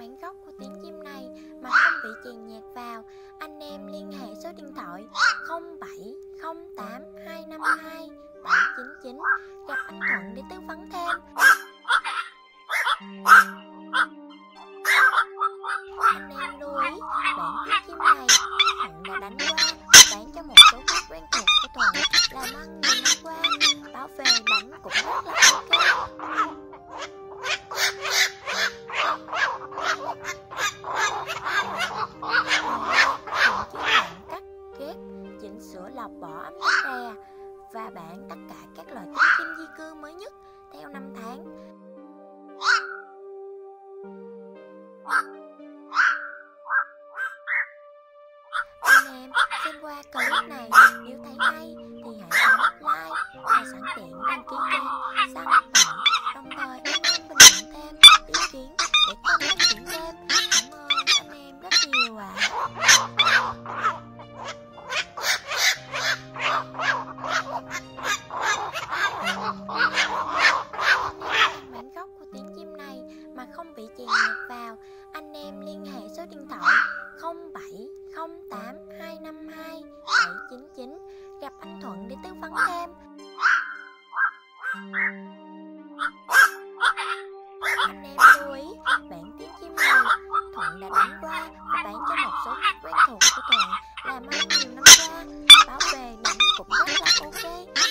bản gốc của tiếng chim này mà không bị chèn nhạc vào, anh em liên hệ số điện thoại 0708222799 gặp anh Thuận để tư vấn thêm. Anh em lưu ý, bản tiếng chim này Thuận đã đánh qua và bán cho một số khách quen thuộc của Thuận làm ăn nhiều năm qua, bảo vệ đánh cũng rất là ok. Chỉnh sửa lọc bỏ âm thanh rè và bản tất cả các loại tiếng chim di cư mới nhất theo năm tháng. Anh em xem qua clip này nếu thấy hay thì hãy bấm like và sẵn tiện đăng ký kênh Săn Bạn, đồng thời anh em bình luận thêm ý kiến để kênh phát triển thêm. Cảm ơn anh em rất nhiều ạ. Bản gốc của tiếng chim này mà không bị chèn nhạc vào, anh em liên hệ số điện thoại 0708252799 gặp anh Thuận để tư vấn thêm. Anh em lưu ý, bản tiếng chim này Thuận đã đánh qua và bán cho một số khách quen thuộc của Thuận làm ăn nhiều năm qua, bảo vệ đánh cũng rất là ok.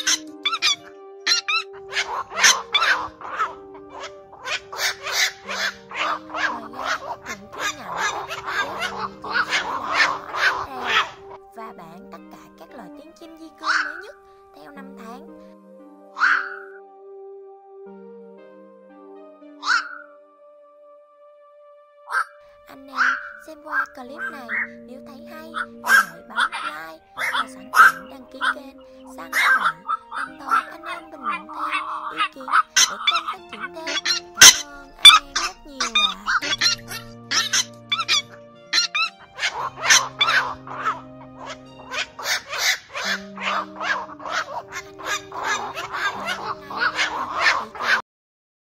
Và bản tất cả các loại tiếng chim di cư mới nhất theo năm tháng. Anh em xem qua clip này nếu thấy hay thì hãy bấm like và sẵn tiện đăng ký kênh Săn Bạn, đồng thời anh em bình luận thêm ý kiến để kênh phát triển thêm.